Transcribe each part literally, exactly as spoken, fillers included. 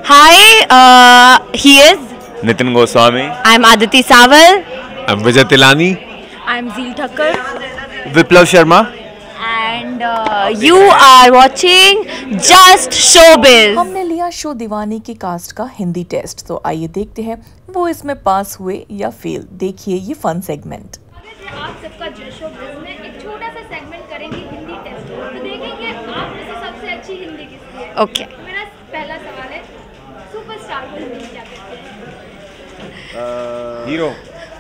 Hi, uh, he is Nitin Goswami. I'm Aditi Saval. I'm Vijay Tilani. I'm Zeel Thakkar. Viplav Sharma. And uh, you are watching Just Showbiz. हमने लिया show दीवानी की cast का Hindi test, तो आइए देखते हैं वो इसमें पास हुए या फेल। देखिए ये फन सेगमेंट। आप सबका जस्ट शोबिज़ में एक छोटा सा सेगमेंट करेंगे हिंदी टेस्ट, तो देखेंगे आप में से सबसे अच्छी हिंदी किसकी है। ओके। तो मेरा पहला सवाल है, सुपरस्टार को हिंदी में क्या कहते हैं? हीरो।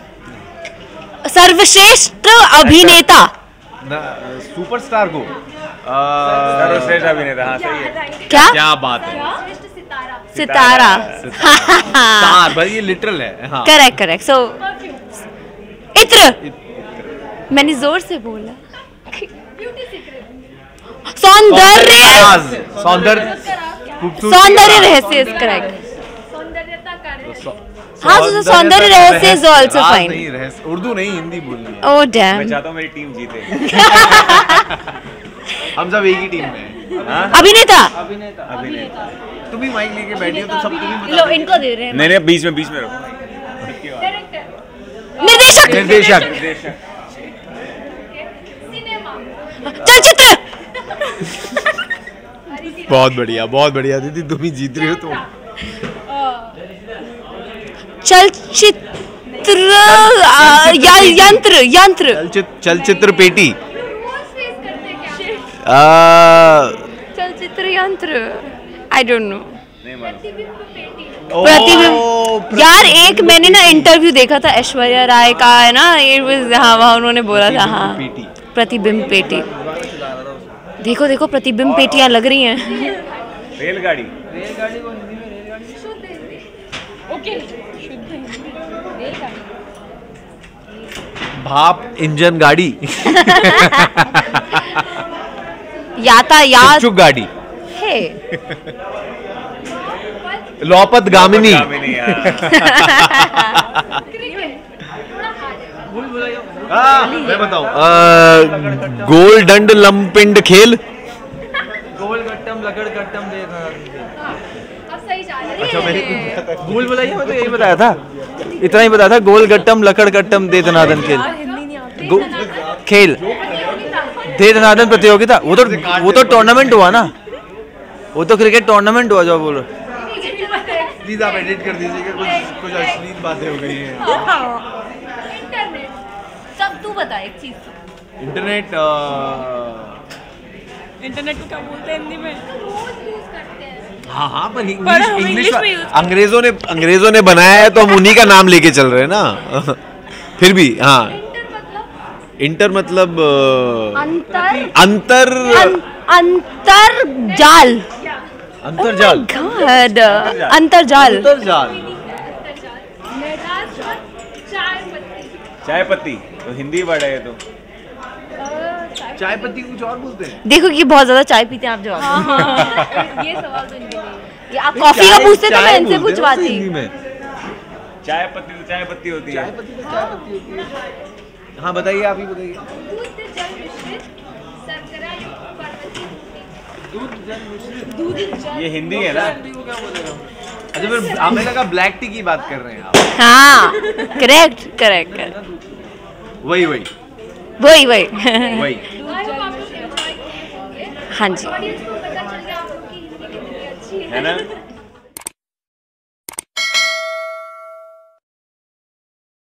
सर्वश्रेष्ठ अभिनेता। सुपरस्टार को सर्वश्रेष्ठ अभिनेता। हाँ सही है। क्या क्या बात है। सर्वश्रेष्ठ सितारा। सितारा। स्टार भाई, ये लिटरल है। हाँ। Correct correct. सो इत्र। मैंने जोर से बोला। Beauty secret. सौंदर्य। सौंदर्य सौंदर्य रहस्य इज करेक्ट। सौंदर्यता कार्य। हाँ तो सौंदर्य रहस्य इज आल्सो फाइन। नहीं, रहस्य उर्दू नहीं, हिंदी बोलनी है। Oh damn. मैं चाहता हूँ मेरी टीम जीते। हम सब एक ही टीम में हैं। अभिनेता। अभिनेता। तुम भी माइक लेके बैठी हो तो सब तुम्हें बता। लो इनको दे रहे हैं। नहीं नहीं, बीच में बीच में रखो। डायरेक्टर। निर्देशक। निर्देशक। सिनेमा। चलचित्र। बहुत बढ़िया, बहुत बढ़िया दीदी, तुम ही जीत रही हो। तुम चलचित्र या यंत्र यंत्र चलचित्र चलचित्र पेटी। रोज फेस करते क्या? आ, चलचित्र यंत्र। I don't know. प्रतिबिंब पेटी। प्रतिबिंब। यार एक मैंने ना इंटरव्यू देखा था ऐश्वर्या राय का, है ना, ये हाँ वहाँ उन्होंने बोला था। हाँ पेटी। प्रतिबिंब पेटी। देखो देखो प्रतिबिंब पेटियां लग रही हैं। रेलगाड़ी। रेलगाड़ी को हिंदी में रेलगाड़ी। शुद्ध हिंदी। ओके। शुद्ध हिंदी। रेलगाड़ी। भाप इंजन गाड़ी। यातायात। चुक गाड़ी। है। लौपत गामिनी। मैं बताऊं, गोल डंड लंपिंड खेल। गोल गट्टम लकड़ गट्टम दे रहा अब सही जा रही है। अच्छा मैंने भूल बुलाइए, मैं तो यही बताया था, इतना ही बताया था। गोल गट्टम लकड़ गट्टम दे धनादन खेल। गो- खेल दे धनादन प्रतियोगिता। वो तो वो तो टूर्नामेंट हुआ ना, वो तो क्रिकेट टूर्नामेंट हुआ जो बोल रहे। प्लीज आप एडिट कर दीजिए कि कुछ कुछ अश्लील बातें हो गई हैं। इंटरनेट। सब तू बता एक चीज। इंटरनेट। इंटरनेट को क्या बोलते हैं हिंदी में? रोज यूज करते हैं। हाँ हाँ, पर पर इंग्लिश हम इंग्लिश इंग्लिश में use करते हैं। अंग्रेजों ने अंग्रेजों ने बनाया है तो हम उन्हीं का नाम लेके चल रहे हैं ना। फिर भी हाँ। इंटर मतलब इंटर मतलब अ, अंतर अंतर अं- अंतरजाल। अंतरजाल। गॉड अंतरजाल। अंतरजाल। लास्ट वन, चाय पत्ती। चाय पत्ती तो हिंदी वर्ड है ये तो। चाय पत्ती कुछ और बोलते हैं। देखो कि बहुत ज्यादा चाय पीते हैं आप जवाब। ये सवाल तो इनके लिए। ये आप कॉफी का चाय- पूछते तो चाय मैं इनसे बोलते हैं ना पूछवाती। हिंदी में। चाय पत्ती तो चाय पत्ती होती है। हाँ बताइए, आप ही बताइए। दूध जल मिश्रित शर्करा युक्त पर्वतीय मिट्टी। दूध जल। ये हिंदी है ना। अच्छा, फिर हमें लगा ब्लैक टी की बात कर रहे हैं आप। हाँ करेक्ट करेक्ट। वही वही वही वही। वही। आई होप आप लोग enjoy करेंगे। हाँ जी। ऑडियंस को पता चल गया आप लोग की हिंदी कितनी अच्छी है। है ना।